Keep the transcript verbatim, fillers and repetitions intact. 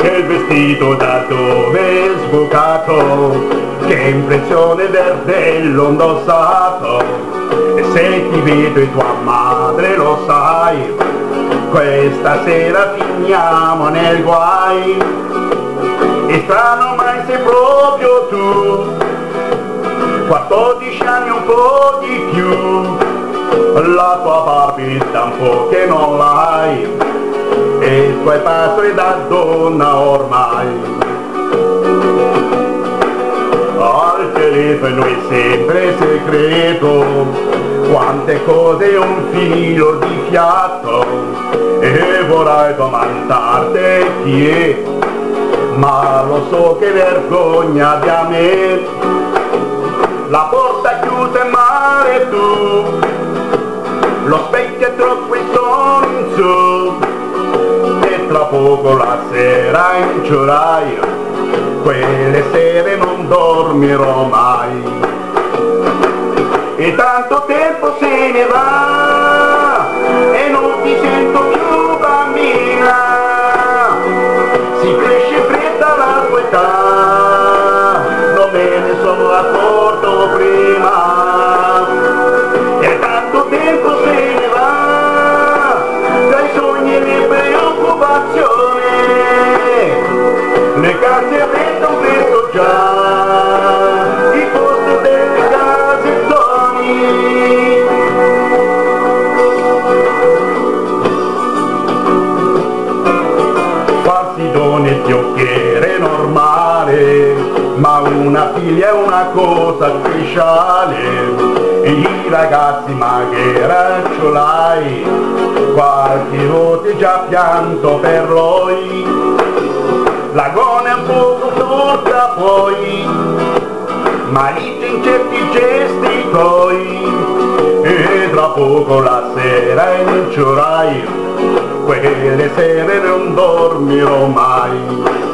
E il vestito da dove è sbucato, che impressione verde l'ho indossato. E se ti vedo e tua madre lo sai, questa sera finiamo nel guai. E strano mai sei proprio tu, quattordici anni un po' di più, la tua Barbie da un po' che non l'hai, e il tuo passo è da donna ormai. Al telefono è sempre segreto, quante cose un filo di fiato, e vorrei domandarti chi è, ma lo so che vergogna di a me. La porta chiusa e male tu, lo specchio è troppo in sonzo, e tra poco la sera inciorai, quelle sere non dormirò mai. E tanto tempo se ne va e non ti sento più bambina, si cresce in fretta la tua età, non me ne sono accorto prima. E tanto tempo se ne va tra i sogni e le preoccupazioni, le case avevano preso già i posti delle casezzoni. Farsi donne di occhiere è normale, ma una figlia è una cosa speciale. E i ragazzi magari ce l'hai, qualche volta già pianto per lui. La gonna è un poco corta poi, ma lì in certi gesti tuoi, e tra poco la sera inciorai, quelle sere non dormirò mai.